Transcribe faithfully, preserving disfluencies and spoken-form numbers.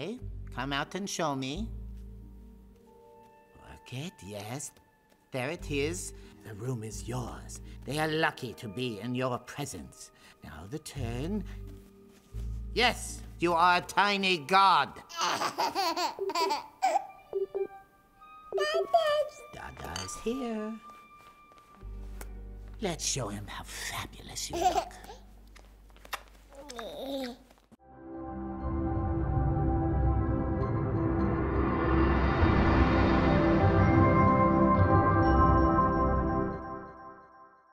Okay, come out and show me. Work it, yes. There it is. The room is yours. They are lucky to be in your presence. Now the turn. Yes, you are a tiny god. Dada is here. Let's show him how fabulous you look.